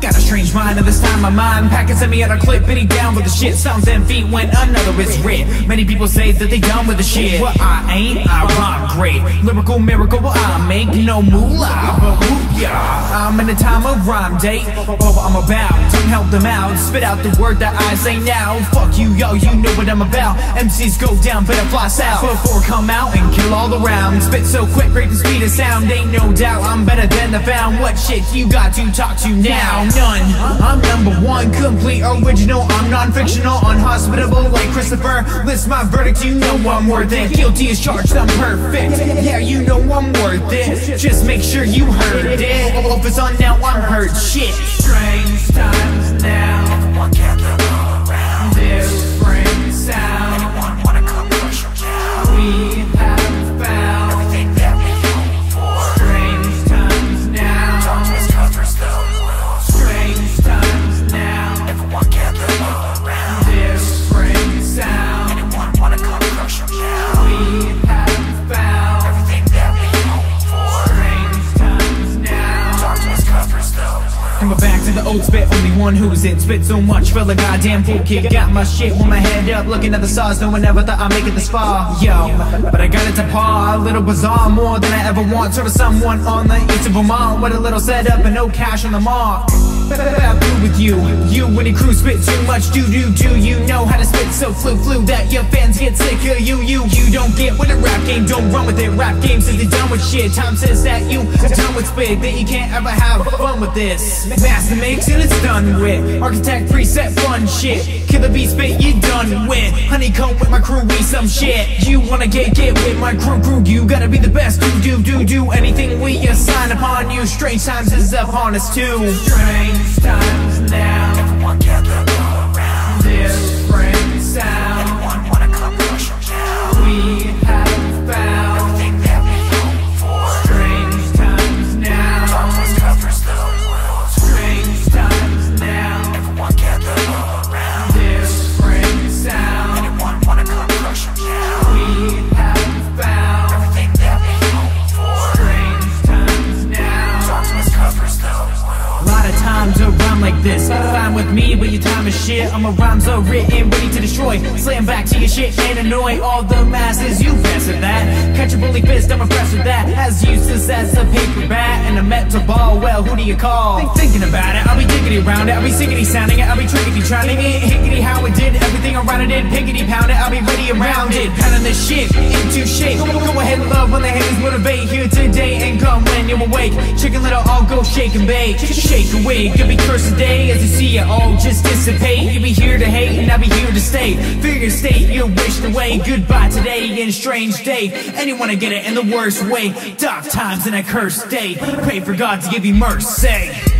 got a strange mind, and this time my mind packing sent me at a clip, bitty down with the shit. Sounds 10 feet when another is writ. Many people say that they done with the shit. Well, I ain't, I rhyme great. Lyrical miracle, well, I make no moolah, but whoop ya. I'm in a time of rhyme date. What I'm about, don't help them out. Spit out the word that I say now. Fuck you, yo, you know what I'm about. MCs go down, better fly south before come out and kill all around. Spit so quick, break the speed of sound. Ain't no doubt, I'm better than the found. What shit you got to talk to now? None. I'm number one, complete original. I'm non-fictional, unhospitable like Christopher. List my verdict, you know I'm worth it. Guilty as charged, I'm perfect. Yeah, you know I'm worth it. Just make sure you heard it. All of it's on now, I'm hurt. Shit. Strange times now. Everyone gather around. Different sound. Anyone wanna come crush your town? We have found everything that we hope for. Strange times now. Darkness covers the world. Strange times now. Everyone gather around. Different sound. Anyone wanna come crush your town? We have found everything that we hope for. Strange times now. Darkness covers the world. Coming back to the old spit, only one who's it. Spit so much, feel like goddamn fool kid. Got my shit with my head up, looking at the stars. No one ever thought I'd make it this far. Yo, but I got it to par, a little bizarre, more than I ever want. Sort of someone on the east of Vermont with a little setup and no cash on the mark. I'm through with you, you and your crew spit too much. Do you know how to spit so flu that your fans get sick of you? You don't get with a rap game, don't run with it. Rap game says they're done with shit. Time says that you done with spit, that you can't ever have fun with this. Master mix and it's done with. Architect preset fun shit. Killer beat spit, you done with. Honeycomb with my crew, we some shit. You wanna get with my crew, you gotta be the best. Do anything we assign upon you. Strange times is upon us too. Strange times now. Everyone gather around. Different sound. Anyone wanna come crush your town? We have found everything that we hope for. Strange times now. Darkness covers the world. Strange times now. Everyone gather around. Different sound. Anyone wanna come crush your town? We have found everything that we hope for. Strange times now. Darkness covers the world. A lot of times a rhyme like this, fine with me, but your time is shit. I'm a rhymes are written, ready to destroy. Slam back to your shit and annoy all the masses. You best at that. Catch a bully fist, I'm impressed with that. As useless as a paper bat and a metal ball. Well, who do you call? Thinking about it, I'll be diggity around it. I'll be siggity sounding it, I'll be trickety trying it. Higgity how it did, everything around it did. Piggity pound it, I'll be ready around it. Pounding this shit into shape. Go ahead and love when the haters motivate. Here today and come when you're awake. Chicken little, I'll go shake and bake. Shake away, you'll be cursed today. As you see it all just dissipate. You'll be here to hate and I'll be here to stay. Figure state, you're wished away. Goodbye today and strange day. Anyone to get it in the worst way. Dark times and a cursed day. Pray for God to give you mercy.